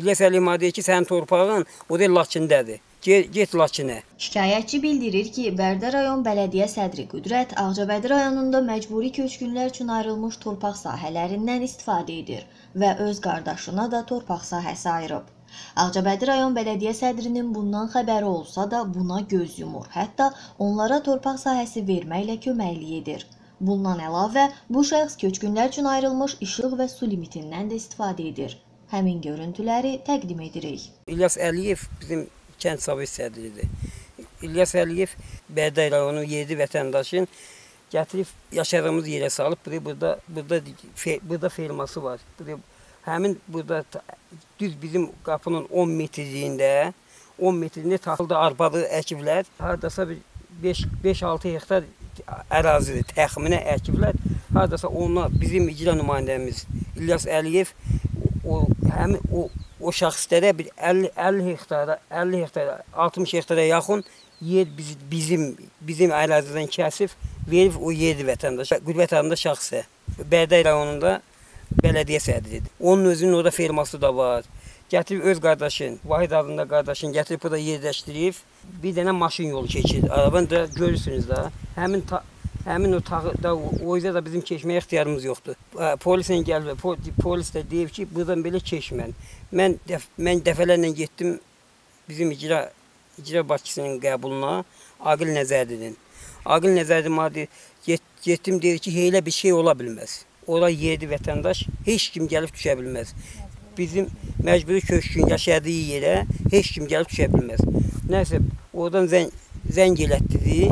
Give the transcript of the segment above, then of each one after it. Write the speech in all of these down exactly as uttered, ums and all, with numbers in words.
İlyas Əliyev deyir ki, sənin torpağın o da Laçındədir. Get, get Laçına. Şikayətçi bildirir ki, Bərdə rayon bələdiyyə sədri Qüdrət Ağcabədi rayonunda məcburi köçkünlər üçün ayrılmış torpaq sahələrindən istifadə edir və öz qardaşına da torpaq sahəsi ayırıb. Ağcabədi rayon bələdiyyə sədrinin bundan xəbəri olsa da buna göz yumur, hətta onlara torpaq sahəsi verməklə köməklik edir. Bundan əlavə, bu şəxs köçkünlər üçün ayrılmış işıq və su limitindən də istifadə edir. Həmin görüntüləri təqdim edirik. İlyas Əliyev bizim kənd sovet sədridir. İlyas Əliyev Bərdə rayonunun yedi vətəndaşın gətirib yaşadığımız yerə salıb. Burada, burada, burada ferması var. Burada, həmin burada düz bizim qapının on metrliyində, on metrliyində taxıldı arpalı əkiblər. Haradasa beş altı hektar ərazidir, təxminə əkiblər. Haradasa ona bizim icra nümayəndəmiz İlyas Əliyev o, həmin o O şəxslərə bir əlli hektara, əlli hektara, altmış hektara yaxın yer bizim bizim ərazidən kəsib verib o yedi vətəndaş. Qüdrət adında şəxsə. Bərdə rayonunda bələdiyyə sədridir. Onun özünün orada ferması da var. Gətirib öz qardaşın, Vahid adında qardaşın gətirib burada yerləşdirib. Bir dənə maşın yolu keçir. Arabanı da görürsünüz da. Həmin ta Həmin o tağda, o yüzden da bizim keçməyə ixtiyarımız yoxdur. Polislə gəlib, polis də deyib ki, buradan belə keçmən. Mən, dəf mən dəfələrlə getdim bizim icra, icra başçısının qəbuluna, Aqil Nəzərdinin. Aqil Nəzərdin maddi get, getdim deyir ki, elə bir şey ola bilməz. Ora yedi vətəndaş, heç kim gəlib düşə bilməz. Bizim məcburi köçkün yaşadığı yerə heç kim gəlib düşə bilməz. Nəysə, oradan zəng, zəng elətdirdi.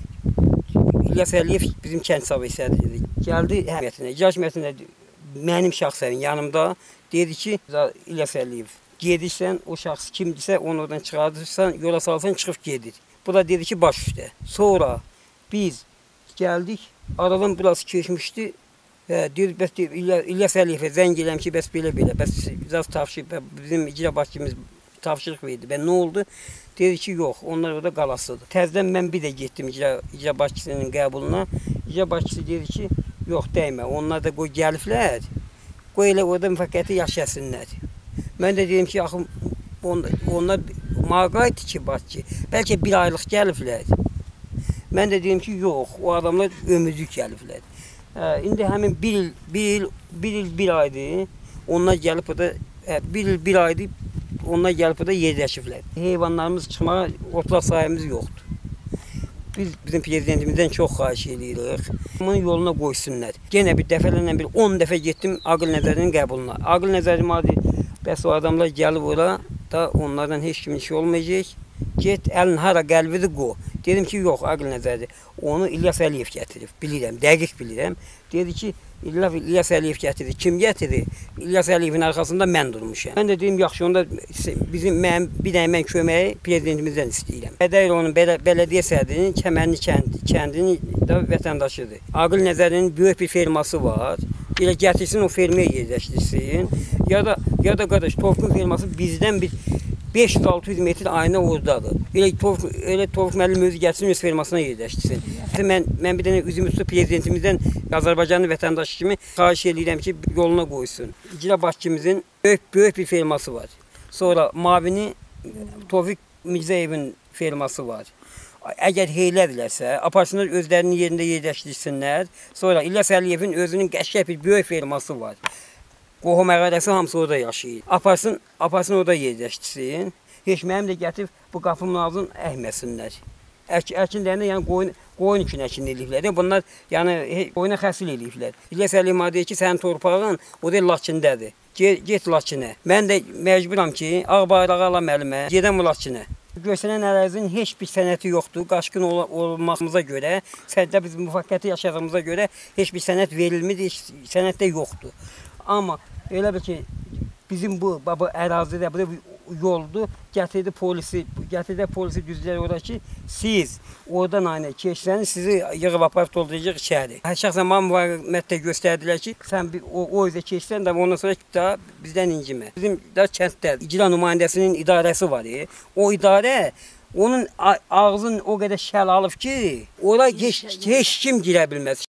İlyas Əliyev bizim kənd sovet sədridir. Gəldi həmiyyətinə, icra hakimiyyətinə mənim şəxsərim yanımda dedi ki, İlyas Əliyev, gedirsən, o şəxs kimdirsə, onu oradan çıxardırsan, yola salsan, çıxıb gedir. Bu da dedi ki, baş üstə. Sonra biz gəldik, aradan biraz keçmişdi və deyir, bəs İlyas Əliyevə zəng eləm ki, bəs belə-belə, bəs biraz tapşırıq, bizim icra başçımız tapşırıq verdi. Və nə oldu? Dedi ki, yox, onlar orada qalasıdır. Təzdən mən bir də getdim icra, icra başçısının qəbuluna. İcra başçısı dedi ki, yox, dəymə, onlar da qoy gəliblər, qoy elə orada müvəqqəti yaşasınlar. Mən də dedim ki, axı, onlar, onlar mağaydı ki, başçı, bəlkə bir aylıq gəliblər. Mən də dedim ki, yox, o adamlar ömürlük gəliblər. Hə, indi həmin bir il, bir il, bir il, bir aydır, onlar gəlib orada, hə, bir il, bir aydır, onlar gəlib burada yerləşiblər. Heyvanlarımız çıxmağa otlaq sahəmiz yoxdur. Biz bizim prezidentimizdən çox xahiş edirik. Onun yoluna qoysunlar. Yenə bir dəfələrlə bir on dəfə getdim Aqil Nəzərinin qəbuluna. Aqil Nəzərim adı, bəs o adamlar gəlib ora da onlardan heç kimin işi olmayacaq. Get, əlin hara qəlbidir qoy. Dedim ki, yox, Aqil Nəzərdir. Onu İlyas Əliyev gətirib, bilirəm, dəqiq bilirəm. Dedi ki, İlyas Əliyev gətirdi. Kim gətirdi? İlyas Əliyevin arxasında mən durmuşam. Mən də dedim, yaxşı, onda bizim mənim, bir dənə mən köməyi prezidentimizdən istəyirəm. Bərdə rayonunun bələ, bələdiyyə sədrinin Kəmərli kənd, kəndinin də vətəndaşıdır. Aqil Nəzərinin böyük bir ferması var. Elə gətirsin, o fermaya yerləşdirsin. Ya da, ya da qardaş, Tovqun ferması bizdən bir beş yüz altı yüz metr ayna oradadır. Elə Tovqun, elə Tovqun müəllim özü gəlsin, öz fermasına yerləşdirsin. Mən, mən bir dənə üzüm üstü prezidentimizdən Azərbaycanlı vətəndaş kimi xahiş edirəm ki, yoluna qoysun. İcra başçımızın böyük, böyük bir ferması var. Sonra Mavini Tovik Mirzəyevin ferması var. Əgər heylədirlərsə, aparsınlar özlərinin yerində yerləşdirsinlər. Sonra İlyas Əliyevin özünün qəşəng bir böyük ferması var. Qohum əqaləsi hamısı orada yaşayır. Aparsın, aparsın orada yerləşdirsin. Heç mənim də gətirib bu qapımın ağzını əhməsinlər. Ək, əkinlərini, yəni qoyun, qoyun üçün əkin eləyiblər. Bunlar yəni qoyuna xəsil eləyiblər. İlyas Əliyev deyir ki, sənin torpağın o da Laçındədir. Get, get Laçına. Mən də məcburam ki, ağ bayrağı alam əlimə, gedəm Laçına. Göstərən ərazinin heç bir sənəti yoxdur. Qaçqın ol olmağımıza görə, səddə biz müvəqqəti yaşadığımıza görə heç bir sənət verilmir, heç sənət də yoxdur. Amma elə bir ki, bizim bu, bu ərazidə bu yoldur, gətirdi polisi, gətirdi polisi düzdülər orada ki, siz oradan aynı keçsəniz, sizi yığıb aparıb dolduracaq içəri. Hər şəxsən mənə müvaqqətdə göstərdilər ki, sən bir, o, o üzə keçsən də ondan sonra daha bizdən incimə. Bizim də kənddə icra nümayəndəsinin idarəsi var. E. O idarə, onun ağzını o qədər şəl alıb ki, ora heç, heç kim girə bilməz.